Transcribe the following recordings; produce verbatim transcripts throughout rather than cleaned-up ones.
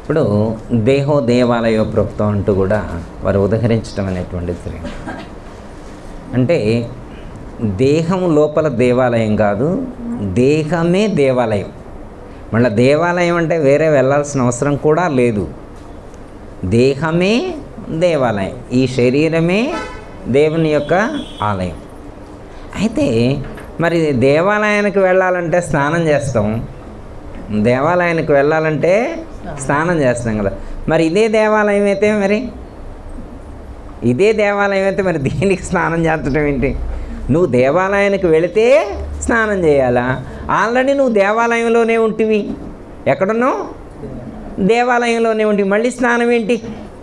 ఇప్పుడు దేహో దేవాలయో ప్రోక్తం అంటూ కూడా వారు ఉదహరించడం అనేటువంటిది జరిగింది. అంటే దేహం లోపల దేవాలయం కాదు, దేహమే దేవాలయం. మళ్ళీ దేవాలయం అంటే వేరే వెళ్ళాల్సిన అవసరం కూడా లేదు. దేహమే దేవాలయం, ఈ శరీరమే దేవుని యొక్క ఆలయం. అయితే మరి దేవాలయానికి వెళ్ళాలంటే స్నానం చేస్తాం, దేవాలయానికి వెళ్ళాలంటే స్నానం చేస్తాం కదా. మరి ఇదే దేవాలయం అయితే మరి ఇదే దేవాలయం అయితే మరి దీనికి స్నానం చేస్తడం ఏంటి? నువ్వు దేవాలయానికి వెళితే స్నానం చేయాలా? ఆల్రెడీ నువ్వు దేవాలయంలోనే ఉంటివి. ఎక్కడున్నావు? దేవాలయంలోనే ఉంటివి. మళ్ళీ స్నానం ఏంటి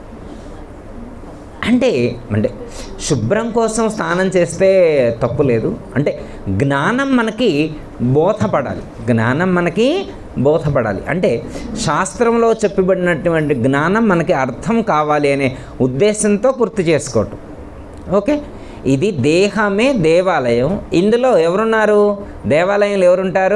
అంటే అంటే శుభ్రం కోసం స్నానం చేస్తే తప్పు లేదు. అంటే జ్ఞానం మనకి బోధపడాలి, జ్ఞానం మనకి బోధపడాలి. అంటే శాస్త్రంలో చెప్పబడినటువంటి జ్ఞానం మనకి అర్థం కావాలి అనే ఉద్దేశంతో గుర్తు చేసుకోవటం. ఓకే, ఇది దేహమే దేవాలయం. ఇందులో ఎవరున్నారు? దేవాలయంలో ఎవరుంటారు?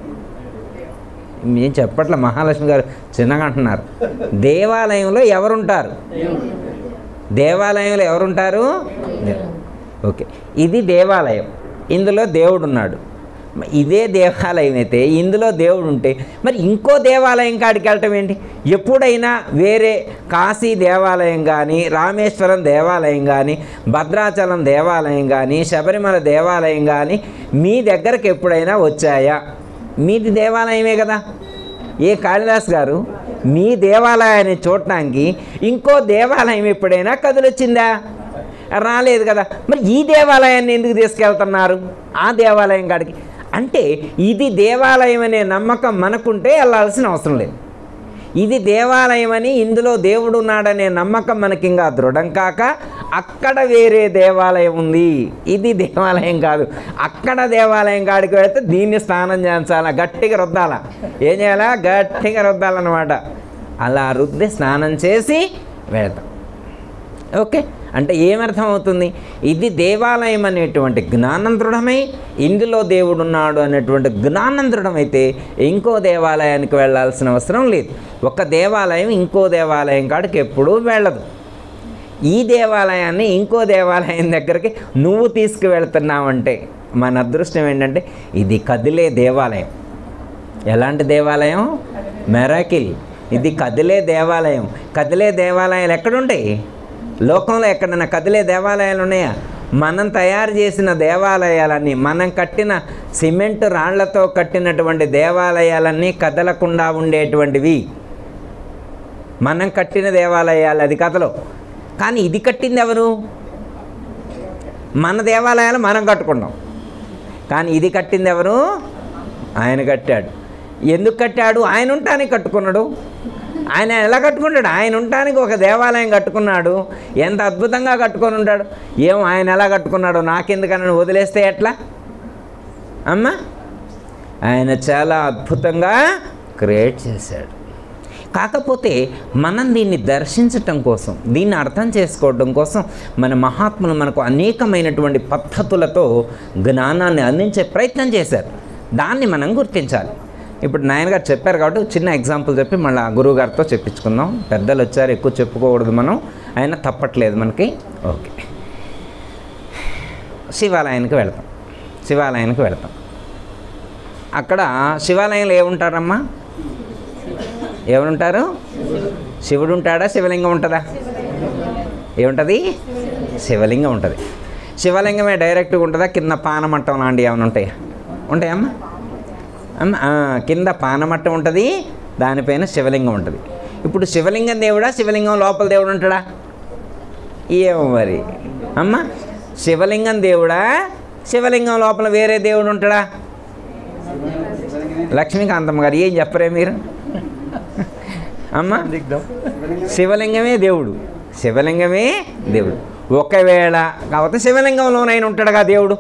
నేను చెప్పట్ల, మహాలక్ష్మి గారు చిన్నగా అంటున్నారు. దేవాలయంలో ఎవరుంటారు? దేవాలయంలో ఎవరుంటారు? ఓకే, ఇది దేవాలయం, ఇందులో దేవుడు ఉన్నాడు. ఇదే దేవాలయం అయితే ఇందులో దేవుడు ఉంటే మరి ఇంకో దేవాలయం కాడికి వెళ్ళటం ఏంటి? ఎప్పుడైనా వేరే కాశీ దేవాలయం కానీ, రామేశ్వరం దేవాలయం కానీ, భద్రాచలం దేవాలయం కానీ, శబరిమల దేవాలయం కానీ మీ దగ్గరకు ఎప్పుడైనా వచ్చాయా? మీది దేవాలయమే కదా. ఏ కాళిదాస్ గారు మీ దేవాలయాన్ని చూడటానికి ఇంకో దేవాలయం ఎప్పుడైనా కదిలొచ్చిందా? రాలేదు కదా. మరి ఈ దేవాలయాన్ని ఎందుకు తీసుకెళ్తున్నారు ఆ దేవాలయం కాడికి? అంటే ఇది దేవాలయం అనే నమ్మకం మనకుంటే వెళ్ళాల్సిన అవసరం లేదు. ఇది దేవాలయం అని, ఇందులో దేవుడు ఉన్నాడనే నమ్మకం మనకి ఇంకా దృఢం కాక అక్కడ వేరే దేవాలయం ఉంది, ఇది దేవాలయం కాదు, అక్కడ దేవాలయం కాడికి వెళితే దీన్ని స్నానం చేయించాలా, గట్టిగా రుద్దాలా. ఏం చేయాలా? గట్టిగా రుద్దాలన్నమాట. అలా రుద్ది స్నానం చేసి వెళతాం. ఓకే, అంటే ఏమర్థం అవుతుంది? ఇది దేవాలయం అనేటువంటి జ్ఞానం దృఢమై ఇందులో దేవుడు ఉన్నాడు అనేటువంటి జ్ఞానం దృఢమైతే ఇంకో దేవాలయానికి వెళ్ళాల్సిన అవసరం లేదు. ఒక దేవాలయం ఇంకో దేవాలయం కాడికి ఎప్పుడూ వెళ్ళదు. ఈ దేవాలయాన్ని ఇంకో దేవాలయం దగ్గరికి నువ్వు తీసుకువెళ్తున్నావంటే మన అదృష్టం ఏంటంటే ఇది కదిలే దేవాలయం. ఎలాంటి దేవాలయం? మెరాకిల్. ఇది కదిలే దేవాలయం. కదిలే దేవాలయాలు ఎక్కడుంటాయి? లోకంలో ఎక్కడైనా కదిలే దేవాలయాలు ఉన్నాయా? మనం తయారు చేసిన దేవాలయాలన్నీ, మనం కట్టిన సిమెంట్ రాళ్లతో కట్టినటువంటి దేవాలయాలన్నీ కదలకుండా ఉండేటువంటివి. మనం కట్టిన దేవాలయాలు అది కథలో. కానీ ఇది కట్టింది ఎవరు? మన దేవాలయాలు మనం కట్టుకున్నాం, కానీ ఇది కట్టింది ఎవరు? ఆయన కట్టాడు. ఎందుకు కట్టాడు? ఆయన ఉండటానికి కట్టుకున్నాడు. ఆయన ఎలా కట్టుకుంటాడు? ఆయన ఉండటానికి ఒక దేవాలయం కట్టుకున్నాడు. ఎంత అద్భుతంగా కట్టుకొని ఉంటాడు. ఏమో ఆయన ఎలా కట్టుకున్నాడో నాకెందుకని వదిలేస్తే ఎట్లా అమ్మా? ఆయన చాలా అద్భుతంగా క్రియేట్ చేశాడు. కాకపోతే మనం దీన్ని దర్శించటం కోసం, దీన్ని అర్థం చేసుకోవడం కోసం మన మహాత్ములు మనకు అనేకమైనటువంటి పద్ధతులతో జ్ఞానాన్ని అందించే ప్రయత్నం చేశారు. దాన్ని మనం గుర్తించాలి. ఇప్పుడు నాయన గారు చెప్పారు కాబట్టి చిన్న ఎగ్జాంపుల్ చెప్పి మళ్ళీ గురువు గారితో చెప్పించుకుందాం. పెద్దలు వచ్చారు, ఎక్కువ చెప్పుకోకూడదు మనం, అయినా తప్పట్లేదు మనకి. ఓకే, శివాలయానికి వెళతాం. శివాలయానికి వెళతాం అక్కడ శివాలయంలో ఏముంటారమ్మా? ఎవరుంటారు? శివుడు ఉంటాడా? శివలింగం ఉంటుందా? ఏముంటుంది? శివలింగం ఉంటుంది. శివలింగమే డైరెక్ట్గా ఉంటుందా? కింద పానమట్టం లాంటివి ఏమైనా ఉంటాయా? ఉంటాయమ్మా? అమ్మ కింద పానమట్టం ఉంటుంది, దానిపైన శివలింగం ఉంటుంది. ఇప్పుడు శివలింగం దేవుడా? శివలింగం లోపల దేవుడు ఉంటాడా? ఏమో మరి అమ్మ, శివలింగం దేవుడా? శివలింగం లోపల వేరే దేవుడు ఉంటాడా? లక్ష్మీకాంతమ్మ గారు ఏం చెప్పరే మీరు అమ్మ? శివలింగమే దేవుడు, శివలింగమే దేవుడు. ఒకవేళ కాకపోతే శివలింగంలోనైనా ఉంటాడుగా దేవుడు.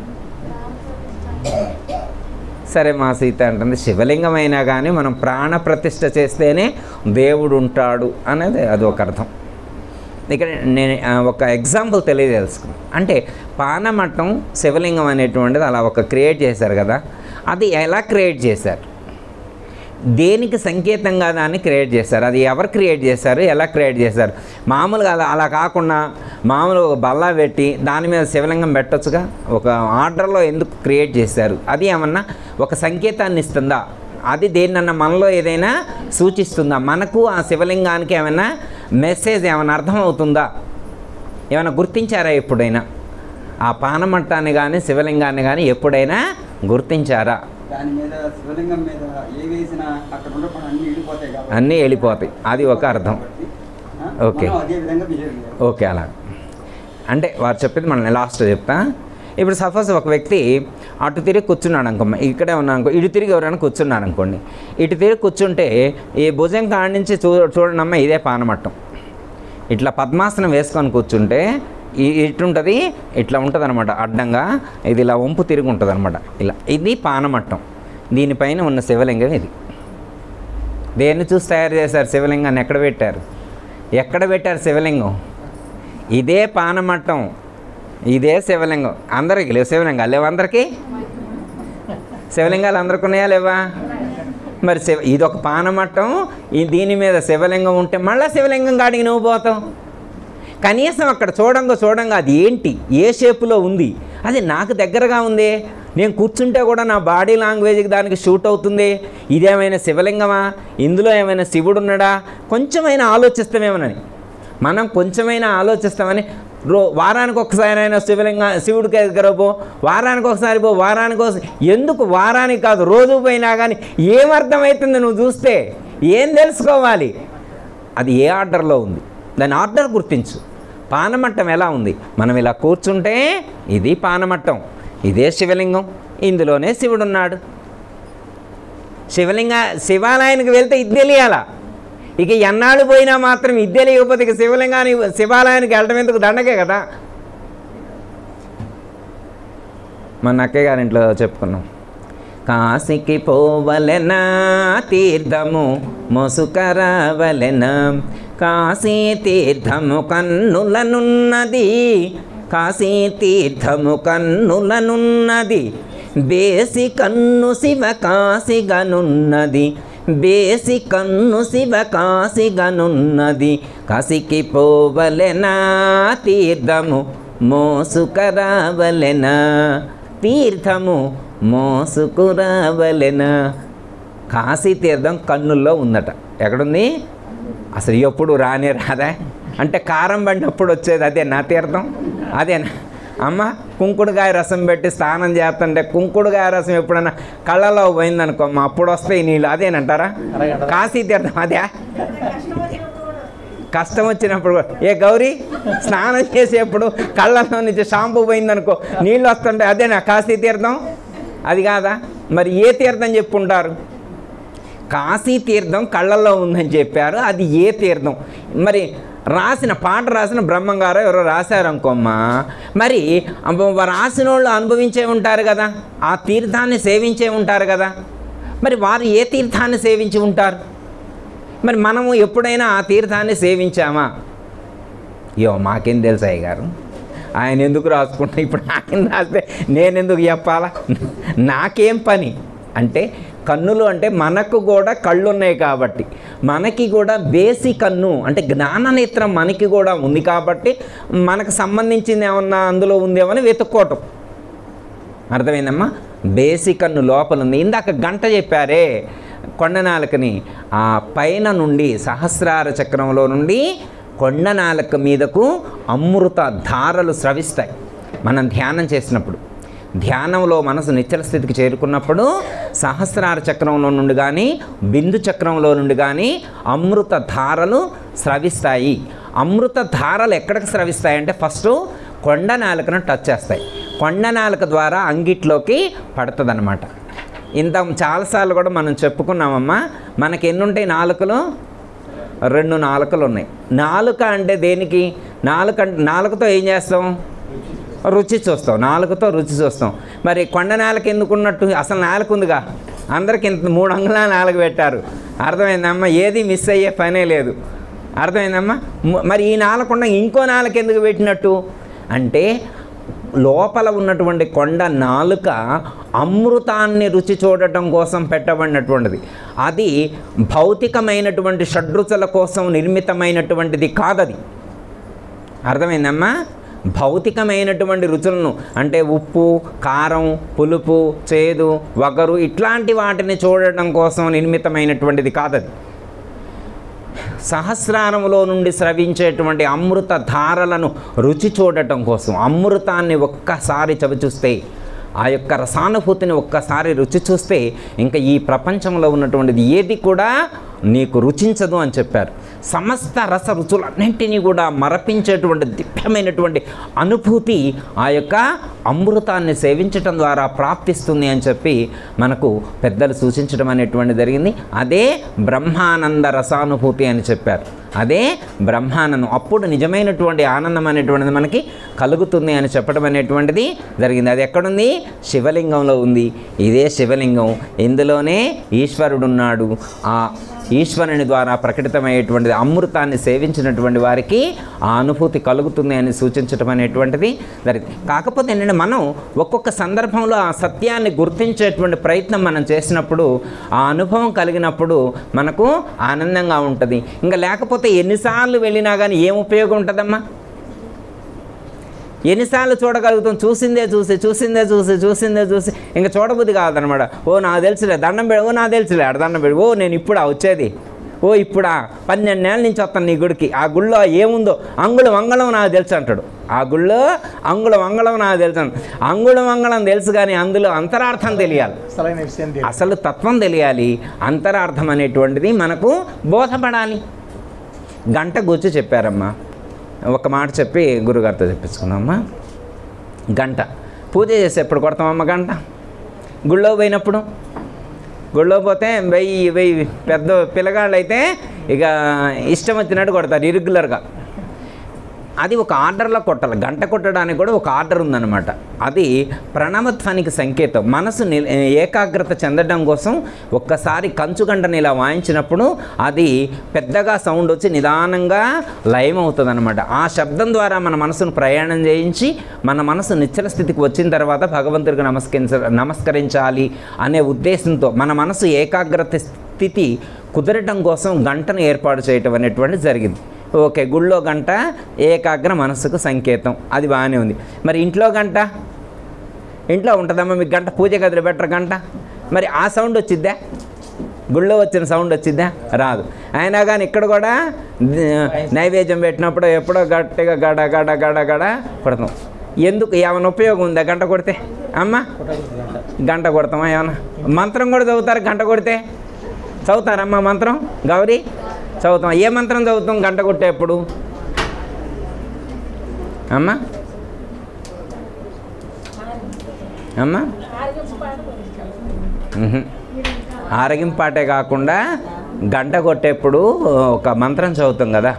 సరే, మా సీత అంటుంది శివలింగం అయినా కానీ మనం ప్రాణ ప్రతిష్ఠ చేస్తేనే దేవుడు ఉంటాడు అనేది అది ఒక అర్థం. ఇక్కడ నేను ఒక ఎగ్జాంపుల్ తెలియజేసుకున్నాను. అంటే పానమట్టం శివలింగం అనేటువంటిది అలా ఒక క్రియేట్ చేశారు కదా, అది ఎలా క్రియేట్ చేశారు? దేనికి సంకేతంగా దాన్ని క్రియేట్ చేశారు? అది ఎవరు క్రియేట్ చేశారు, ఎలా క్రియేట్ చేశారు? మామూలుగా అలా అలా కాకుండా మామూలు ఒక బల్లా పెట్టి దాని మీద శివలింగం పెట్టొచ్చుగా. ఒక ఆర్డర్లో ఎందుకు క్రియేట్ చేశారు? అది ఏమన్నా ఒక సంకేతాన్ని ఇస్తుందా? అది దేన్నన్నా మనలో ఏదైనా సూచిస్తుందా? మనకు ఆ శివలింగానికి ఏమైనా మెసేజ్ ఏమైనా అర్థమవుతుందా? ఏమైనా గుర్తించారా ఎప్పుడైనా? ఆ పానమట్టాన్ని కానీ శివలింగాన్ని కానీ ఎప్పుడైనా గుర్తించారా? దాని మీద శివలింగం మీద ఏ వేసినా అక్కడ ఉండకుండా అన్నీ వెళ్ళిపోతాయి కాబట్టి అన్నీ వెళ్ళిపోతాయి, అది ఒక అర్థం. ఓకే అదే విధంగా బిహేవ్ చేయాలి. ఓకే, అలా అంటే వారు చెప్పింది మనం లాస్ట్ చెప్తా. ఇప్పుడు సపోజ్ ఒక వ్యక్తి అటు తిరిగి కూర్చున్నాడు అనుకో, ఇక్కడే ఉన్నాను అనుకో, ఇటు తిరిగి ఎవరైనా కూర్చున్నాడు అనుకోండి. ఇటు తిరిగి కూర్చుంటే ఈ భుజం కాడి నుంచి చూ చూడనమ్మ ఇదే పానమట్టం. ఇట్లా పద్మాసనం వేసుకొని కూర్చుంటే ఇటుంటుంది, ఇట్లా ఉంటుంది అనమాట అడ్డంగా. ఇది ఇలా వంపు తిరిగి ఉంటుంది అనమాట ఇలా. ఇది పానమట్టం. దీనిపైన ఉన్న శివలింగం ఇది. దేన్ని చూసి తయారు చేశారు శివలింగాన్ని? ఎక్కడ పెట్టారు? ఎక్కడ పెట్టారు శివలింగం? ఇదే పానమట్టం, ఇదే శివలింగం. అందరికి లేవు శివలింగాలు, లేవు అందరికీ శివలింగాలు అందరికి ఉన్నాయా లేవా? మరి శివ ఇదొక పానమట్టం, ఈ దీని మీద శివలింగం ఉంటే మళ్ళీ శివలింగం కాడికి నువ్వు పోతావు. కనీసం అక్కడ చూడంగా చూడంగా అది ఏంటి, ఏ షేపులో ఉంది, అది నాకు దగ్గరగా ఉంది, నేను కూర్చుంటే కూడా నా బాడీ లాంగ్వేజ్కి దానికి షూట్ అవుతుంది. ఇదేమైనా శివలింగమా? ఇందులో ఏమైనా శివుడు ఉన్నాడా? కొంచెమైనా ఆలోచిస్తామేమోనని. మనం కొంచెమైనా ఆలోచిస్తామని రో వారానికి ఒకసారి అయినా శివలింగ శివుడికి దగ్గర పో, వారానికి ఒకసారి పో, వారానికి ఒకసారి ఎందుకు? వారానికి కాదు, రోజు పోయినా కానీ ఏమర్థమవుతుంది నువ్వు చూస్తే? ఏం తెలుసుకోవాలి? అది ఏ ఆర్డర్లో ఉంది, దాని ఆర్డర్ గుర్తించు. పానమట్టం ఎలా ఉంది? మనం ఇలా కూర్చుంటే ఇది పానమట్టం, ఇదే శివలింగం, ఇందులోనే శివుడు ఉన్నాడు. శివలింగ శివాలయానికి వెళ్తే ఇది తెలియాలా? ఇక ఎన్నాళ్ళు పోయినా మాత్రం ఇది తెలియకపోతే ఇక శివలింగాన్ని శివాలయానికి వెళ్ళడం ఎందుకు? దండకే కదా. మన అక్కయ్య గారి ఇంట్లో చెప్పుకున్నాం, కాశీకి పోవలెనా తీర్థము మోసుకరావలెనా, కాశీ తీర్థము కన్నులనున్నది, కాశీ తీర్థము కన్నులనున్నది, బేసి కన్ను శివ కాశీగనున్నది, బేసి కన్ను శివ కాశీగనున్నది, కాశీకి పోవలెనా తీర్థము మోసుకరావలెనా, తీర్థము మోసుకురావలెనా. కాశీ తీర్థం కన్నుల్లో ఉందట. ఎక్కడుంది? అసలు ఎప్పుడు రానే రాదా? అంటే కారం పడినప్పుడు వచ్చేది అదే నా తీర్థం, అదేనా? అమ్మ కుంకుడుకాయ రసం పెట్టి స్నానం చేస్తుంటే కుంకుడుకాయ రసం ఎప్పుడన్నా కళ్ళలో పోయిందనుకో అమ్మ, అప్పుడు వస్తాయి నీళ్ళు, అదేనంటారా? కాశీ తీర్థం అదే. కష్టం వచ్చినప్పుడు ఏ గౌరీ స్నానం చేసేప్పుడు కళ్ళలో నుంచి షాంపూ పోయిందనుకో నీళ్ళు వస్తుంటే అదేనా కాశీ తీర్థం? అది కాదా? మరి ఏ తీర్థం చెప్పుంటారు? కాశీ తీర్థం కళ్ళల్లో ఉందని చెప్పారు, అది ఏ తీర్థం? మరి రాసిన పాట రాసిన బ్రహ్మంగారు ఎవరో రాశారనుకోమ్మా, మరి రాసిన వాళ్ళు అనుభవించే ఉంటారు కదా, ఆ తీర్థాన్ని సేవించే ఉంటారు కదా, మరి వారు ఏ తీర్థాన్ని సేవించి ఉంటారు? మరి మనము ఎప్పుడైనా ఆ తీర్థాన్ని సేవించామా? యో మాకేం తెలుసు అయ్య గారు, ఆయన ఎందుకు రాసుకుంటా, ఇప్పుడు ఆయన రాస్తే నేను ఎందుకు చెప్పాలా, నాకేం పని అంటే. కన్నులు అంటే మనకు కూడా కళ్ళు ఉన్నాయి కాబట్టి, మనకి కూడా బేసి కన్ను అంటే జ్ఞాననేత్రం మనకి కూడా ఉంది కాబట్టి మనకు సంబంధించింది ఏమన్నా అందులో ఉందేమని వెతుక్కోవటం. అర్థమైందమ్మా? బేసి కన్ను లోపల ఉంది. ఇందాక గంట చెప్పారే కొండనాలకని, ఆ పైన నుండి సహస్రార చక్రంలో నుండి కొండనాలక మీదకు అమృత ధారలు స్రవిస్తాయి. మనం ధ్యానం చేసినప్పుడు, ధ్యానంలో మనసు నిశ్చల స్థితికి చేరుకున్నప్పుడు సహస్రార చక్రంలో నుండి కానీ బిందు చక్రంలో నుండి కానీ అమృత ధారలు స్రవిస్తాయి. అమృత ధారలు ఎక్కడికి స్రవిస్తాయంటే ఫస్ట్ కొండనాలకను టచ్ చేస్తాయి. కొండనాలక ద్వారా అంగిట్లోకి పడుతుంది అన్నమాట. ఇంత చాలాసార్లు కూడా మనం చెప్పుకున్నామమ్మా, మనకి ఎన్ని ఉంటాయి నాలుకలు? రెండు నాలుకలు ఉన్నాయి. నాలుక అంటే దేనికి? నాలుక నాలుకతో ఏం చేస్తాం? రుచి చూస్తాం. నాలుకతో రుచి చూస్తాం. మరి కొండ నాలుక ఎందుకు ఉన్నట్టు? అసలు నాలుక ఉందిగా, అందరికి ఇంత మూడు అంగుళాల నాలుక పెట్టారు. అర్థమైందమ్మా? ఏది మిస్ అయ్యే పనే లేదు. అర్థమైందమ్మా? మరి ఈ నాలుక ఇంకో నాలుక ఎందుకు పెట్టినట్టు అంటే లోపల ఉన్నటువంటి కొండ నాలుక అమృతాన్ని రుచి చూడటం కోసం పెట్టబడినటువంటిది. అది భౌతికమైనటువంటి షడ్రుచుల కోసం నిర్మితమైనటువంటిది కాదది. అర్థమైందమ్మా? భౌతికమైనటువంటి రుచులను అంటే ఉప్పు, కారం, పులుపు, చేదు, వగరు ఇట్లాంటి వాటిని చూడటం కోసం నిర్మితమైనటువంటిది కాదది. సహస్రారములో నుండి స్రవించేటువంటి అమృత ధారలను రుచి చూడటం కోసం, అమృతాన్ని ఒక్కసారి చవిచూస్తే, ఆ యొక్క రసానుభూతిని ఒక్కసారి రుచి చూస్తే ఇంకా ఈ ప్రపంచంలో ఉన్నటువంటిది ఏది కూడా నీకు రుచించదు అని చెప్పారు. సమస్త రస రుచులన్నింటినీ కూడా మరపించేటువంటి దివ్యమైనటువంటి అనుభూతి ఆ యొక్క అమృతాన్ని సేవించటం ద్వారా ప్రాప్తిస్తుంది అని చెప్పి మనకు పెద్దలు సూచించడం అనేటువంటి జరిగింది. అదే బ్రహ్మానంద రసానుభూతి అని చెప్పారు. అదే బ్రహ్మానందం. అప్పుడు నిజమైనటువంటి ఆనందం అనేటువంటిది మనకి కలుగుతుంది అని చెప్పడం అనేటువంటిది జరిగింది. అది ఎక్కడుంది? శివలింగంలో ఉంది. ఇదే శివలింగం, ఇందులోనే ఈశ్వరుడున్నాడు. ఆ ఈశ్వరుని ద్వారా ప్రకటితమయ్యేటువంటిది అమృతాన్ని సేవించినటువంటి వారికి ఆ అనుభూతి కలుగుతుంది అని సూచించడం అనేటువంటిది జరిగింది. కాకపోతే ఏంటంటే మనం ఒక్కొక్క సందర్భంలో ఆ సత్యాన్ని గుర్తించేటువంటి ప్రయత్నం మనం చేసినప్పుడు, ఆ అనుభవం కలిగినప్పుడు మనకు ఆనందంగా ఉంటుంది. ఇంకా లేకపోతే ఎన్నిసార్లు వెళ్ళినా కానీ ఏం ఉపయోగం ఉంటుందమ్మా? ఎన్నిసార్లు చూడగలుగుతాం? చూసిందే చూసి చూసిందే చూసి చూసిందే చూసి ఇంకా చూడబుద్ధి కాదనమాట. ఓ నాకు తెలుసులే దండం పెడు, ఓ నాకు తెలుసులే ఆడ దండం పెడు, ఓ నేను ఇప్పుడా వచ్చేది, ఓ ఇప్పుడా పన్నెండేళ్ళ నుంచి వస్తాను నీ గుడికి, ఆ గుళ్ళో ఏముందో అంగుళం అంగళం నాకు తెలుసు అంటాడు. ఆ గుళ్ళో అంగుళం అంగళం నాకు తెలుసు అంటాడు. అంగుళం అంగళం తెలుసు కానీ అందులో అంతరార్థం తెలియాలి, అసలు తత్వం తెలియాలి. అంతరార్థం అనేటువంటిది మనకు బోధపడాలి. గంట గుర్చి చెప్పారమ్మా, ఒక మాట చెప్పి గురుగారితో చెప్పించుకున్నామ్మా. గంట పూజ చేసి ఎప్పుడు కొడతామమ్మ గంట? గుళ్ళో పోయినప్పుడు. గుళ్ళో పోతే వెయ్యి వెయ్యి పెద్ద పిల్లగాళ్ళు అయితే ఇక ఇష్టం వచ్చినట్టు కొడతారు ఇరెగ్యులర్గా. అది ఒక ఆర్డర్లో కొట్టాలి. గంట కొట్టడానికి కూడా ఒక ఆర్డర్ ఉందన్నమాట. అది ప్రణవత్వానికి సంకేతం. మనసు ఏకాగ్రత చెందడం కోసం ఒక్కసారి కంచుగంటని ఇలా వాయించినప్పుడు అది పెద్దగా సౌండ్ వచ్చి నిదానంగా లయం అవుతుంది అనమాట. ఆ శబ్దం ద్వారా మన మనసును ప్రయాణం చేయించి మన మనసు నిశ్చల స్థితికి వచ్చిన తర్వాత భగవంతుడికి నమస్కరించ నమస్కరించాలి అనే ఉద్దేశంతో మన మనసు ఏకాగ్రత స్థితి కుదరటం కోసం గంటను ఏర్పాటు చేయటం అనేటువంటి జరిగింది. ఓకే, గుళ్ళో గంట ఏకాగ్ర మనస్సుకు సంకేతం, అది బాగానే ఉంది. మరి ఇంట్లో గంట ఇంట్లో ఉంటుందమ్మా మీకు గంట? పూజ గదిలో బెటర్ గంట. మరి ఆ సౌండ్ వచ్చిద్దా? గుళ్ళో వచ్చిన సౌండ్ వచ్చిద్దా? రాదు. అయినా కానీ ఇక్కడ కూడా నైవేద్యం పెట్టినప్పుడు ఎప్పుడో గట్టిగా గడ గడ గడ గడ కొడతాం. ఎందుకు? ఏమైనా ఉపయోగం ఉందా గంట కొడితే? అమ్మ గంట కొడతామా? ఏమన్నా మంత్రం కూడా చదువుతారు గంట కొడితే? చదువుతారమ్మా మంత్రం? గౌరీ చదువుతాం. ఏ మంత్రం చదువుతాం గంట కొట్టేప్పుడు? అమ్మా అమ్మా ఆరగింపాటే కాకుండా గంట కొట్టేప్పుడు ఒక మంత్రం చదువుతాం కదా.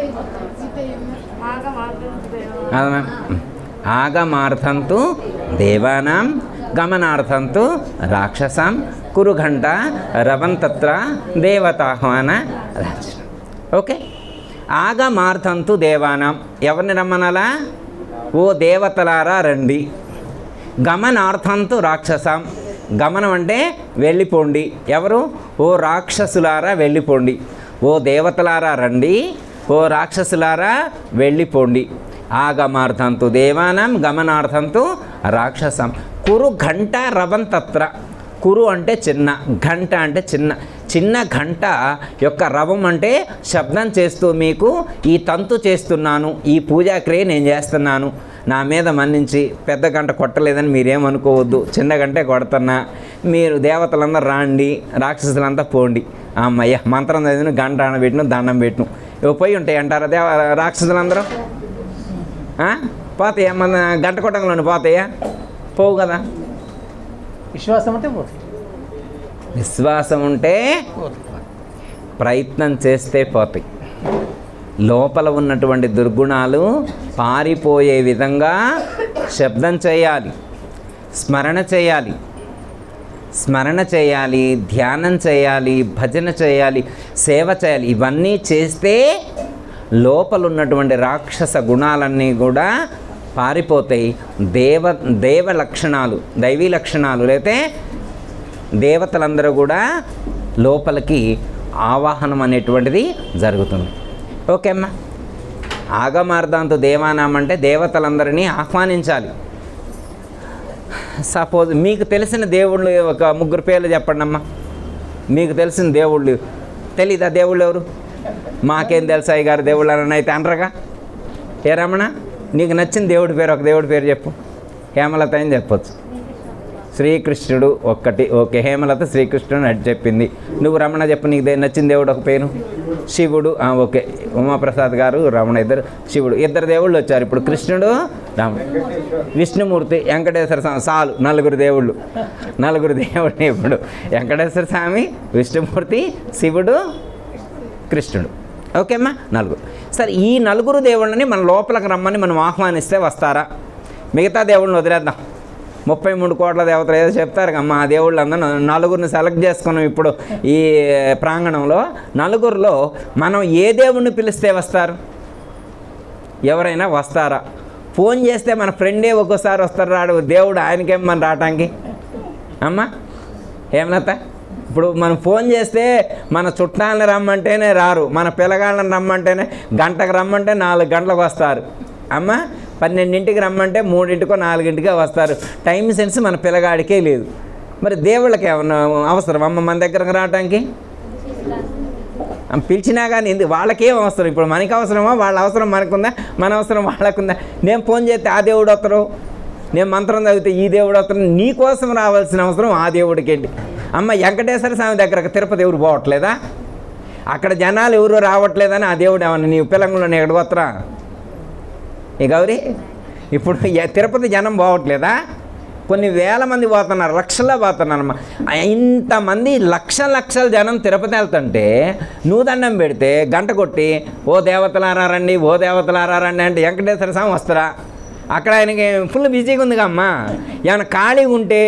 ఆగమార్థంతు దేవానాం గమనార్థంతు రాక్షసాం కురుఘంట రవంతత్ర దేవతాహ్వాన రాజ. ఓకే, ఆగమార్థంతు దేవానాం, ఎవరిని రమ్మనాలా? ఓ దేవతలారా రండి. గమనార్థంతు రాక్షసాం, గమనం అంటే వెళ్ళిపోండి. ఎవరు? ఓ రాక్షసులారా వెళ్ళిపోండి. ఓ దేవతలారా రండి, ఓ రాక్షసులారా వెళ్ళిపోండి. ఆగమార్థంతు దేవానాం గమనార్థంతు రాక్షసం. కురు ఘంట రవంతత్ర. కురు అంటే చిన్న, ఘంట అంటే చిన్న. చిన్న ఘంట యొక్క రవం అంటే శబ్దం చేస్తూ మీకు ఈ తంతు చేస్తున్నాను, ఈ పూజాక్రియ నేను చేస్తున్నాను, నా మీద మన్నించి పెద్ద గంట కొట్టలేదని మీరేమనుకోవద్దు, చిన్న గంటే కొడుతున్నా, మీరు దేవతలందరూ రాండి, రాక్షసులంతా పోండి. అమ్మయ్య మంత్రం చదివిన గంట ఆనబెట్టిన దండం పెట్టిన ఇవి పోయి ఉంటాయి అంటారా దేవ రాక్షసులందరూ? పోతాయా? మన గంట కొట్టంలోనే పోతాయా? పోవు కదా. విశ్వాసం ఉంటే పోతుంది. విశ్వాసం ఉంటే ప్రయత్నం చేస్తే పోతాయి. లోపల ఉన్నటువంటి దుర్గుణాలు పారిపోయే విధంగా శబ్దం చేయాలి, స్మరణ చేయాలి, స్మరణ చేయాలి, ధ్యానం చేయాలి, భజన చేయాలి, సేవ చేయాలి. ఇవన్నీ చేస్తే లోపల ఉన్నటువంటి రాక్షస గుణాలన్నీ కూడా పారిపోతాయి. దేవ దేవ లక్షణాలు, దైవీ లక్షణాలు లేతే దేవతలందరూ కూడా లోపలికి ఆవాహనం అనేటువంటిది జరుగుతుంది. ఓకే అమ్మా. ఆగమార్దాంతు దేవానాం అంటే దేవతలందరినీ ఆహ్వానించాలి. సపోజ్ మీకు తెలిసిన దేవుళ్ళు ఒక ముగ్గురు పేర్లు చెప్పండి అమ్మా. మీకు తెలిసిన దేవుళ్ళు తెలీదా? దేవుళ్ళు ఎవరు? మాకేం తెలుసు అయ్య గారు దేవుళ్ళు అని అయితే అనరుగా. ఏ రమణ, నీకు నచ్చిన దేవుడి పేరు ఒక దేవుడి పేరు చెప్పు. హేమలత అని చెప్పొచ్చు. శ్రీకృష్ణుడు ఒక్కటి. ఓకే, హేమలత శ్రీకృష్ణుడు అని చెప్పింది. నువ్వు రమణ చెప్పు, నీకు నచ్చిన దేవుడు ఒక పేరు. శివుడు. ఓకే, ఉమాప్రసాద్ గారు రమణ ఇద్దరు. శివుడు ఇద్దరు దేవుళ్ళు వచ్చారు ఇప్పుడు. కృష్ణుడు, రాముడు. విష్ణుమూర్తి, వెంకటేశ్వర స్వామి. చాలు, నలుగురు దేవుళ్ళు. నలుగురు దేవుడు ఇప్పుడు వెంకటేశ్వర స్వామి, విష్ణుమూర్తి, శివుడు, కృష్ణుడు. ఓకే అమ్మా, నలుగురు. సరే, ఈ నలుగురు దేవుళ్ళని మన లోపలికి రమ్మని మనం ఆహ్వానిస్తే వస్తారా? మిగతా దేవుళ్ళని వదిలేద్దాం. ముప్పై మూడు కోట్ల దేవతలు ఏదో చెప్తారు అమ్మ. ఆ దేవుళ్ళు అందరూ నలుగురిని సెలెక్ట్ చేసుకున్నాం ఇప్పుడు ఈ ప్రాంగణంలో. నలుగురిలో మనం ఏ దేవుణ్ణి పిలిస్తే వస్తారు? ఎవరైనా వస్తారా? ఫోన్ చేస్తే మన ఫ్రెండే ఒక్కోసారి వస్తారు, రాడు. దేవుడు ఆయనకేం మనం రావటానికి అమ్మ ఏమన్నా? ఇప్పుడు మనం ఫోన్ చేస్తే మన చుట్టాలని రమ్మంటేనే రారు, మన పిల్లగాళ్ళని రమ్మంటేనే గంటకు రమ్మంటే నాలుగు గంటలకు వస్తారు అమ్మ. పన్నెండింటికి రమ్మంటే మూడింటికో నాలుగింటికో వస్తారు. టైం సెన్స్ మన పిల్లగాడికే లేదు. మరి దేవుళ్ళకి ఏమన్నా అవసరం అమ్మ మన దగ్గరకు రావడానికి? పిలిచినా కానీ ఎందుకు? వాళ్ళకేం అవసరం? ఇప్పుడు మనకి అవసరమా? వాళ్ళ అవసరం మనకుందా? మన అవసరం వాళ్ళకుందా? నేను ఫోన్ చేస్తే ఆ దేవుడు వస్తారు, నేను మంత్రం చదివితే ఈ దేవుడు వస్తారు. నీకోసం రావాల్సిన అవసరం ఆ దేవుడికి ఏంటి అమ్మ? వెంకటేశ్వర స్వామి దగ్గరకు తిరుపతి ఎవరు పోవట్లేదా? అక్కడ జనాలు ఎవరు రావట్లేదని ఆ దేవుడు ఏమన్నా నీ పిల్లల్లో ఎక్కడికి వస్తారా? ఈ గౌరీ, ఇప్పుడు తిరుపతి జనం పోవట్లేదా? కొన్ని వేల మంది పోతున్నారు, లక్షల్లో పోతున్నారమ్మా. ఇంతమంది లక్ష లక్షల జనం తిరుపతి వెళ్తుంటే నువ్వు దండం పెడితే గంట కొట్టి ఓ దేవతలారండి, ఓ దేవతలారండి అంటే వెంకటేశ్వర స్వామి వస్తారా? అక్కడ ఆయనకి ఫుల్ బిజీగా ఉందిగా అమ్మా. ఏమైనా ఖాళీగా ఉంటే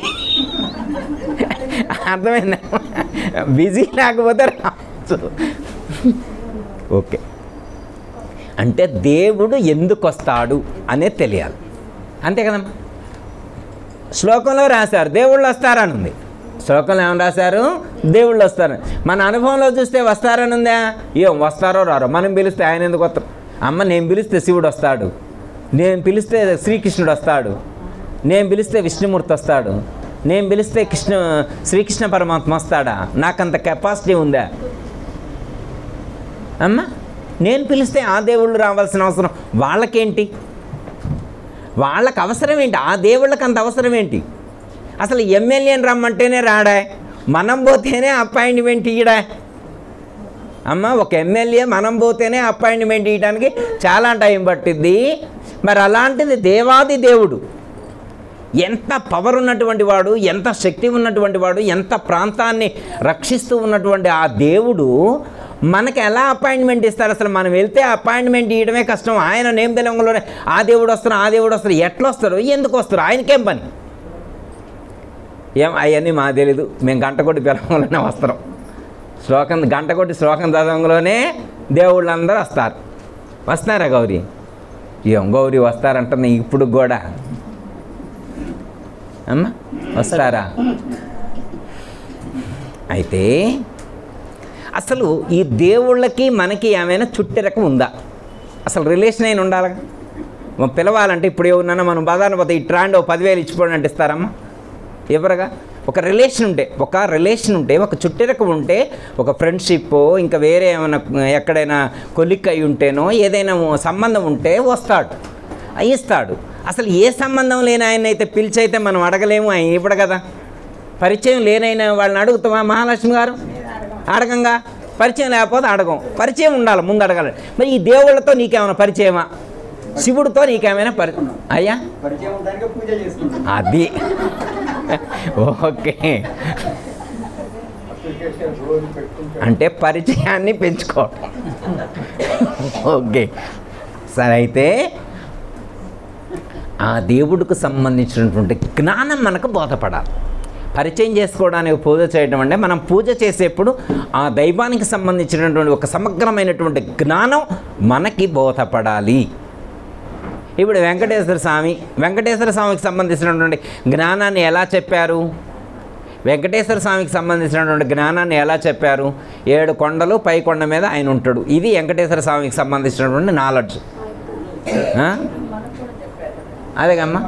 అర్థమైందా? బిజీ లేకపోతే రావచ్చు. ఓకే, అంటే దేవుడు ఎందుకు వస్తాడు అనేది తెలియాలి, అంతే కదమ్మా. శ్లోకంలో రాశారు దేవుళ్ళు వస్తారని ఉంది. శ్లోకంలో ఏమని రాశారు? దేవుళ్ళు వస్తారు. మన అనుభవంలో చూస్తే వస్తారని ఉందా? ఏం వస్తారో రారో. మనం పిలిస్తే ఆయన ఎందుకు వస్తారు అమ్మ? నేను పిలిస్తే శివుడు వస్తాడు, నేను పిలిస్తే శ్రీకృష్ణుడు వస్తాడు, నేను పిలిస్తే విష్ణుమూర్తి వస్తాడు, నేను పిలిస్తే కృష్ణ శ్రీకృష్ణ పరమాత్మ వస్తాడా? నాకంత కెపాసిటీ ఉందా అమ్మ? నేను పిలిస్తే ఆ దేవుళ్ళు రావాల్సిన అవసరం వాళ్ళకేంటి? వాళ్ళకి అవసరం ఏంటి? ఆ దేవుళ్ళకి అంత అవసరం ఏంటి? అసలు ఎమ్మెల్యేని రమ్మంటేనే రాడా, మనం పోతేనే అపాయింట్మెంట్ ఇయ్యడా అమ్మ? ఒక ఎమ్మెల్యే మనం పోతేనే అపాయింట్మెంట్ ఇవ్వడానికి చాలా టైం పట్టిద్ది. మరి అలాంటిది దేవాది దేవుడు, ఎంత పవర్ ఉన్నటువంటి వాడు, ఎంత శక్తి ఉన్నటువంటి వాడు, ఎంత ప్రాంతాన్ని రక్షిస్తూ ఉన్నటువంటి ఆ దేవుడు మనకి ఎలా అపాయింట్మెంట్ ఇస్తారు? అసలు మనం వెళ్తే అపాయింట్మెంట్ ఇవ్వడమే కష్టం. ఆయన నేమ్ తెలంగాణలోనే ఆ దేవుడు వస్తారు, ఆ దేవుడు వస్తారు. ఎట్లా వస్తారు, ఎందుకు వస్తారు, ఆయనకేం పని? ఏం అవన్నీ మాకు తెలీదు, మేము గంట కొట్టి పిలవంలోనే వస్తాం. శ్లోకం గంట కొట్టి శ్లోకం చదవంలోనే దేవుళ్ళందరూ వస్తారు. వస్తారా గౌరీ? ఏం గౌరీ వస్తారంటున్నా ఇప్పుడు కూడా అమ్మ? వస్తారా? అయితే అసలు ఈ దేవుళ్ళకి మనకి ఏమైనా చుట్టెరకం ఉందా? అసలు రిలేషన్ అయినా ఉండాలి. పిలవాలంటే ఇప్పుడు ఏమన్నా మనం బజార్ని పోతే ఇట్రాండి ఓ పదివేలు ఇచ్చిపోండి అంటే ఇస్తారమ్మా? ఎవరుగా? ఒక రిలేషన్ ఉంటే ఒక రిలేషన్ ఉంటే ఒక చుట్టెరకం ఉంటే ఒక ఫ్రెండ్షిప్ ఇంకా వేరే ఏమైనా ఎక్కడైనా కొలిక్ అయి ఉంటేనో ఏదైనా సంబంధం ఉంటే వస్తాడు, ఇస్తాడు. అసలు ఏ సంబంధం లేని ఆయన అయితే పిలిచైతే మనం అడగలేము, ఆయన ఇవ్వడు కదా. పరిచయం లేనైనా వాళ్ళని అడుగుతామా మహాలక్ష్మి గారు? అడగంగా. పరిచయం లేకపోతే అడగం. పరిచయం ఉండాలి, ముందు అడగాలి. మరి ఈ దేవుళ్ళతో నీకేమైనా పరిచయమా? శివుడితో నీకేమైనా పరి అయ్యా అది ఓకే. అంటే పరిచయాన్ని పెంచుకోవటం. ఓకే సరే, అయితే ఆ దేవుడికి సంబంధించినటువంటి జ్ఞానం మనకు బోధపడాలి. పరిచయం చేసుకోవడానికి పూజ చేయడం అంటే మనం పూజ చేసేప్పుడు ఆ దైవానికి సంబంధించినటువంటి ఒక సమగ్రమైనటువంటి జ్ఞానం మనకి బోధపడాలి. ఇప్పుడు వెంకటేశ్వర స్వామి వెంకటేశ్వర స్వామికి సంబంధించినటువంటి జ్ఞానాన్ని ఎలా చెప్పారు? వెంకటేశ్వర స్వామికి సంబంధించినటువంటి జ్ఞానాన్ని ఎలా చెప్పారు? ఏడు కొండలు, పై కొండ మీద ఆయన ఉంటాడు. ఇది వెంకటేశ్వర స్వామికి సంబంధించినటువంటి నాలెడ్జ్. అదేగమ్మా,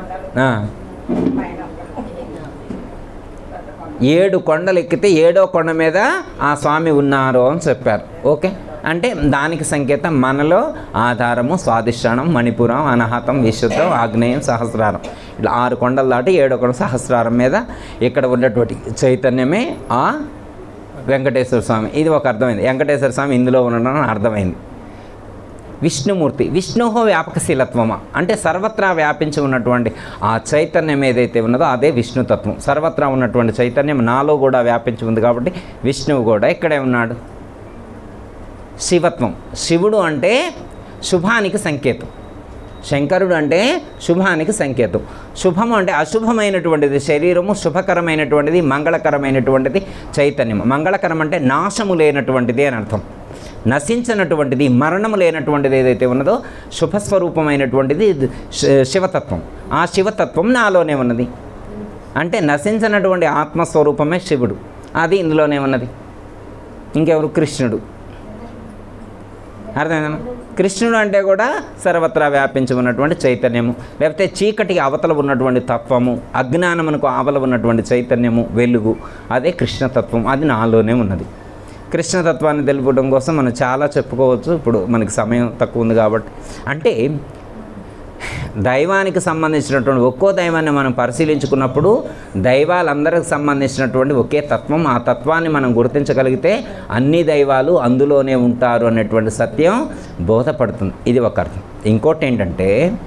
ఏడు కొండలు ఎక్కితే ఏడో కొండ మీద ఆ స్వామి ఉన్నారు అని చెప్పారు. ఓకే, అంటే దానికి సంకేతం మనలో ఆధారము, స్వాదిష్టానం, మణిపురం, అనాహతం, విశుద్ధం, ఆగ్నేయం, సహస్రారం, ఇట్లా ఆరు కొండలు దాటి ఏడో కొండ సహస్రారం మీద ఇక్కడ ఉన్నటువంటి చైతన్యమే ఆ వెంకటేశ్వర స్వామి. ఇది ఒక అర్థమైంది. వెంకటేశ్వర స్వామి ఇందులో ఉండడం అర్థమైంది. విష్ణుమూర్తి, విష్ణుహో వ్యాపకశీలత్వమా అంటే సర్వత్రా వ్యాపించి ఉన్నటువంటి ఆ చైతన్యం ఏదైతే ఉన్నదో అదే విష్ణుతత్వం. సర్వత్రా ఉన్నటువంటి చైతన్యం నాలో కూడా వ్యాపించి ఉంది కాబట్టి విష్ణువు కూడా ఇక్కడే ఉన్నాడు. శివత్వం, శివుడు అంటే శుభానికి సంకేతం, శంకరుడు అంటే శుభానికి సంకేతం. శుభము అంటే అశుభమైనటువంటిది శరీరము, శుభకరమైనటువంటిది మంగళకరమైనటువంటిది చైతన్యం. మంగళకరం అంటే నాశము లేనటువంటిది అని అర్థం. నశించినటువంటిది, మరణము లేనటువంటిది ఏదైతే ఉన్నదో శుభస్వరూపమైనటువంటిది శివతత్వం. ఆ శివతత్వం నాలోనే ఉన్నది. అంటే నశించినటువంటి ఆత్మస్వరూపమే శివుడు, అది ఇందులోనే ఉన్నది. ఇంకెవరు? కృష్ణుడు. అర్థమైందమ్మా? కృష్ణుడు అంటే కూడా సర్వత్రా వ్యాపించి ఉన్నటువంటి చైతన్యము, లేకపోతే చీకటికి అవతల ఉన్నటువంటి తత్వము, అజ్ఞానమునకు ఆవల ఉన్నటువంటి చైతన్యము, వెలుగు, అదే కృష్ణతత్వం. అది నాలోనే ఉన్నది. కృష్ణతత్వాన్ని తెలుపడం కోసం మనం చాలా చెప్పుకోవచ్చు. ఇప్పుడు మనకి సమయం తక్కువ ఉంది కాబట్టి. అంటే దైవానికి సంబంధించినటువంటి ఒక్కో దైవాన్ని మనం పరిశీలించుకున్నప్పుడు దైవాలందరికి సంబంధించినటువంటి ఒకే తత్వం. ఆ తత్వాన్ని మనం గుర్తించగలిగితే అన్ని దైవాలు అందులోనే ఉంటారు అనేటువంటి సత్యం బోధపడుతుంది. ఇది ఒక అర్థం. ఇంకోటి ఏంటంటే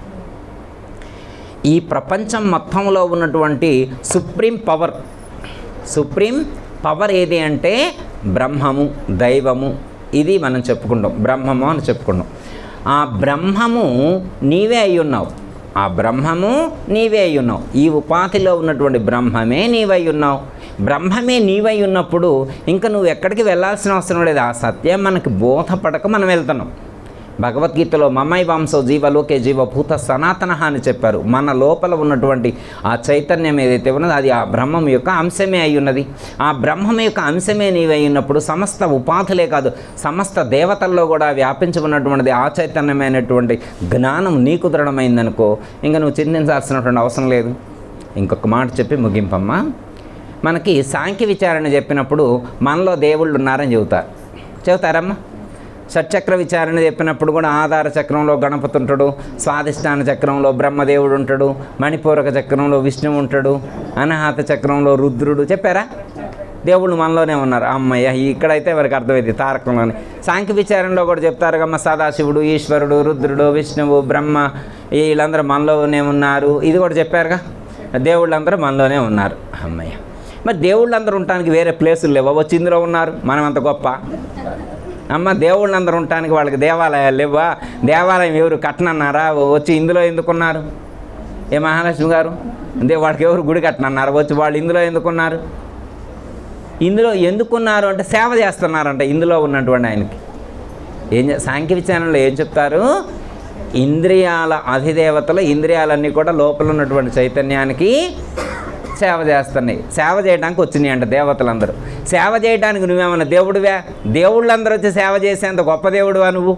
ఈ ప్రపంచం మొత్తంలో ఉన్నటువంటి సుప్రీం పవర్, సుప్రీం పవర్ ఏది అంటే బ్రహ్మము, దైవము. ఇది మనం చెప్పుకుంటాం, బ్రహ్మము అని చెప్పుకుంటాం. ఆ బ్రహ్మము నీవే అయి ఉన్నావు. ఆ బ్రహ్మము నీవే అయి ఉన్నావు. ఈ ఉపాధిలో ఉన్నటువంటి బ్రహ్మమే నీవై ఉన్నావు. బ్రహ్మమే నీవై ఉన్నప్పుడు ఇంకా నువ్వు ఎక్కడికి వెళ్ళాల్సిన అవసరం లేదు. ఆ సత్యం మనకి బోధపడక మనం వెళ్తున్నాం. భగవద్గీతలో మమై వంశో జీవలోకే జీవభూత సనాతన అని చెప్పారు. మన లోపల ఉన్నటువంటి ఆ చైతన్యం ఏదైతే ఉన్నదో అది ఆ బ్రహ్మం యొక్క అంశమే అయి ఉన్నది. ఆ బ్రహ్మం యొక్క అంశమే నీవై ఉన్నప్పుడు సమస్త ఉపాధులే కాదు, సమస్త దేవతల్లో కూడా వ్యాపించి ఉన్నటువంటిది ఆ చైతన్యమైనటువంటి జ్ఞానం నీకు దృఢమైందనుకో, ఇంకా నువ్వు చింతించాల్సినటువంటి అవసరం లేదు. ఇంకొక మాట చెప్పి ముగింపమ్మా. మనకి సాంఖ్య విచారణ చెప్పినప్పుడు మనలో దేవుళ్ళు ఉన్నారని చెబుతారు. చెబుతారమ్మా? షట్చక్ర విచారణ చెప్పినప్పుడు కూడా ఆధార చక్రంలో గణపతి ఉంటాడు, స్వాధిష్టాన చక్రంలో బ్రహ్మదేవుడు ఉంటాడు, మణిపూరక చక్రంలో విష్ణువు ఉంటాడు, అనాహత చక్రంలో రుద్రుడు. చెప్పారా? దేవుళ్ళు మనలోనే ఉన్నారు. అమ్మయ్య, ఇక్కడైతే వారికి అర్థమైంది తారకంలోనే. సాంఖ్య విచారణలో కూడా చెప్తారు కమ్మ, సదాశివుడు, ఈశ్వరుడు, రుద్రుడు, విష్ణువు, బ్రహ్మ వీళ్ళందరూ మనలోనే ఉన్నారు. ఇది కూడా చెప్పారుగా, దేవుళ్ళందరూ మనలోనే ఉన్నారు. అమ్మయ్య, మరి దేవుళ్ళందరూ ఉండటానికి వేరే ప్లేసులు లేవా? వచ్చి ఇందులో ఉన్నారు. మనం అంత గొప్ప అమ్మ? దేవుళ్ళందరూ ఉండటానికి వాళ్ళకి దేవాలయాలు లేవా? దేవాలయం ఎవరు కట్టనన్నారా? వచ్చి ఇందులో ఎందుకున్నారు? ఏ మహాలక్ష్మి గారు, అంటే వాళ్ళకి ఎవరు గుడి కట్టనన్నారు? వచ్చి వాళ్ళు ఇందులో ఎందుకున్నారు? ఇందులో ఎందుకున్నారు అంటే సేవ చేస్తున్నారంట ఇందులో ఉన్నటువంటి ఆయనకి. ఏం సాంఖ్య విచారణలో ఏం చెప్తారు? ఇంద్రియాల అధిదేవతలు, ఇంద్రియాలన్నీ కూడా లోపల ఉన్నటువంటి చైతన్యానికి సేవ చేస్తున్నాయి. సేవ చేయడానికి వచ్చినాయి అంట దేవతలందరూ. సేవ చేయడానికి నువ్వేమన్నా దేవుడివా? దేవుళ్ళందరూ వచ్చి సేవ చేసేంత గొప్ప దేవుడువా నువ్వు?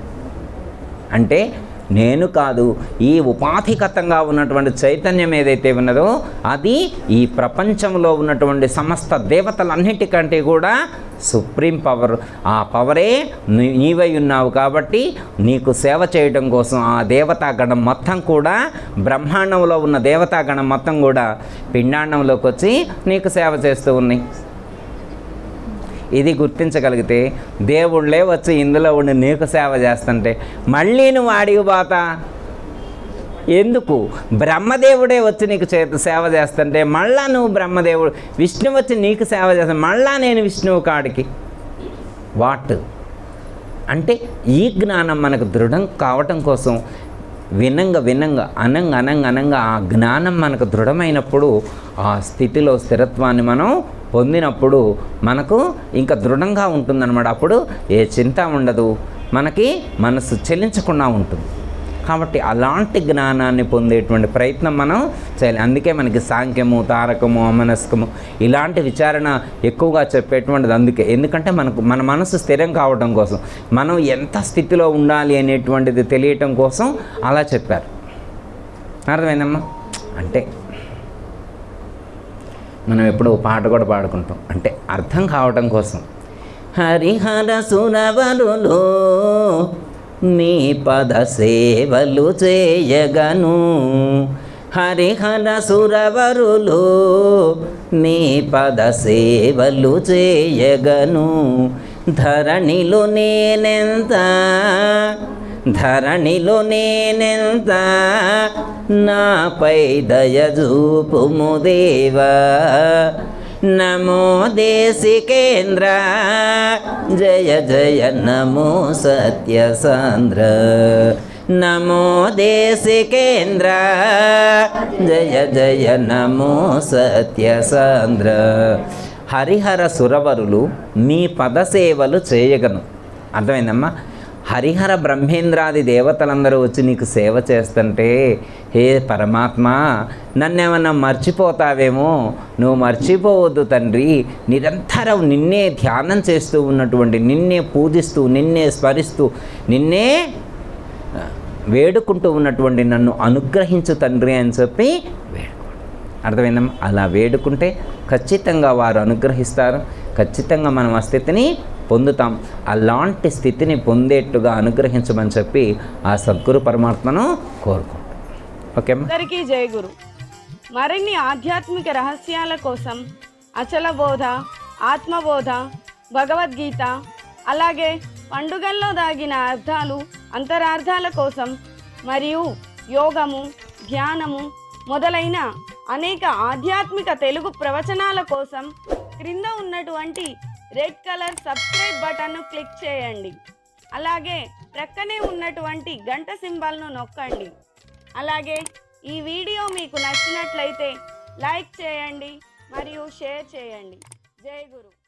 అంటే నేను కాదు, ఈ ఉపాధిగతంగా ఉన్నటువంటి చైతన్యం ఏదైతే ఉన్నదో అది ఈ ప్రపంచంలో ఉన్నటువంటి సమస్త దేవతలన్నిటికంటే కూడా సుప్రీం పవర్. ఆ పవరే నీవై ఉన్నావు కాబట్టి నీకు సేవ చేయడం కోసం ఆ దేవతాగణం మొత్తం కూడా, బ్రహ్మాండంలో ఉన్న దేవతాగణం మొత్తం కూడా పిండాండంలోకి వచ్చి నీకు సేవ చేస్తూ ఉన్నాయి. ఇది గుర్తించగలిగితే దేవుళ్ళే వచ్చి ఇందులో ఉండి నీకు సేవ చేస్తుంటే మళ్ళీ నువ్వు ఆడికి పోతా ఎందుకు? బ్రహ్మదేవుడే వచ్చి నీకు చేత సేవ చేస్తుంటే మళ్ళా నువ్వు బ్రహ్మదేవుడు, విష్ణువు వచ్చి నీకు సేవ చేస్తాను మళ్ళా నేను విష్ణువు కాడికి వాట్ అంటే ఈ జ్ఞానం మనకు దృఢం కావటం కోసం వినంగా వినంగా అనంగా అనంగా అనంగా ఆ జ్ఞానం మనకు దృఢమైనప్పుడు ఆ స్థితిలో స్థిరత్వాన్ని మనం పొందినప్పుడు మనకు ఇంకా దృఢంగా ఉంటుందన్నమాట. అప్పుడు ఏ చింత ఉండదు, మనకి మనసు చెల్లించకుండా ఉంటుంది. కాబట్టి అలాంటి జ్ఞానాన్ని పొందేటువంటి ప్రయత్నం మనం చేయాలి. అందుకే మనకి సాంఖ్యము, తారకము, అమనస్కము ఇలాంటి విచారణ ఎక్కువగా చెప్పేటువంటిది అందుకే. ఎందుకంటే మనకు మన మనసు స్థిరం కావడం కోసం, మనం ఎంత స్థితిలో ఉండాలి అనేటువంటిది తెలియటం కోసం అలా చెప్పారు. అర్థమైందమ్మా? అంటే మనం ఎప్పుడో పాట కూడా పాడుకుంటాం, అంటే అర్థం కావటం కోసం. హరిహర సురవరులు నీ పద సేవలు చేయగను, హరిహర సురవరులు నీ పద సేవలు చేయగను, ధరణిలో నేనెంత ధరణిలో నేనెంత నాపై దయజూపుము దేవా, నమో దేశికేంద్ర జయ జయ నమో సత్యసాంద్ర, నమో దేశికేంద్ర జయ జయ నమో సత్యసాంద్ర. హరిహర సురవరులు నీ పదసేవలు చేయగను. అర్థమైందమ్మా? హరిహర బ్రహ్మేంద్రాది దేవతలందరూ వచ్చి నీకు సేవ చేస్తుంటే, హే పరమాత్మ నన్నేమన్నా మర్చిపోతావేమో, నువ్వు మర్చిపోవద్దు తండ్రి, నిరంతరం నిన్నే ధ్యానం చేస్తూ ఉన్నటువంటి, నిన్నే పూజిస్తూ, నిన్నే స్మరిస్తూ, నిన్నే వేడుకుంటూ ఉన్నటువంటి నన్ను అనుగ్రహించు తండ్రి అని చెప్పి వేడుకోండి. అర్థమైందమ్మా? అలా వేడుకుంటే ఖచ్చితంగా వారు అనుగ్రహిస్తారు, ఖచ్చితంగా మనం ఆ స్థితిని పొందుతాం. అలాంటి స్థితిని పొందేట్టుగా అనుగ్రహించమని చెప్పి ఆ సద్గురు పరమాత్మను కోరుకుంటాం. ఓకే అందరికీ జై గురు. మరిన్ని ఆధ్యాత్మిక రహస్యాల కోసం అచల బోధ, ఆత్మబోధ, భగవద్గీత, అలాగే పండుగల్లో దాగిన అర్థాలు, అంతరార్థాల కోసం మరియు యోగము, ధ్యానము మొదలైన అనేక ఆధ్యాత్మిక తెలుగు ప్రవచనాల కోసం క్రింద ఉన్నటువంటి రెడ్ కలర్ సబ్స్క్రైబ్ బటన్ను క్లిక్ చేయండి. అలాగే ప్రక్కనే ఉన్నటువంటి గంట సింబల్ను నొక్కండి. అలాగే ఈ వీడియో మీకు నచ్చినట్లయితే లైక్ చేయండి మరియు షేర్ చేయండి. జై గురు.